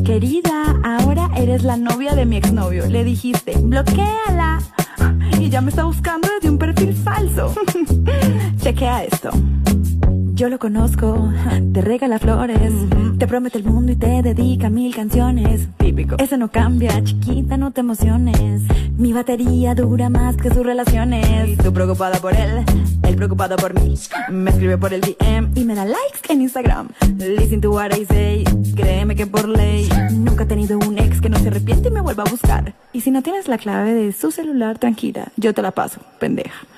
Querida, ahora eres la novia de mi exnovio. Le dijiste, bloquéala. Y ya me está buscando desde un perfil falso. Chequea esto. Yo lo conozco, te regala flores, te promete el mundo y te dedica 1000 canciones. Típico. Eso no cambia, chiquita, no te emociones. Mi batería dura más que sus relaciones. Y tú preocupada por él preocupado por mí. Me escribe por el DM y me da likes en Instagram. Listen to what I say, créeme que por ley nunca he tenido un ex que no se arrepiente y me vuelva a buscar. Y si no tienes la clave de su celular, tranquila, yo te la paso, pendeja.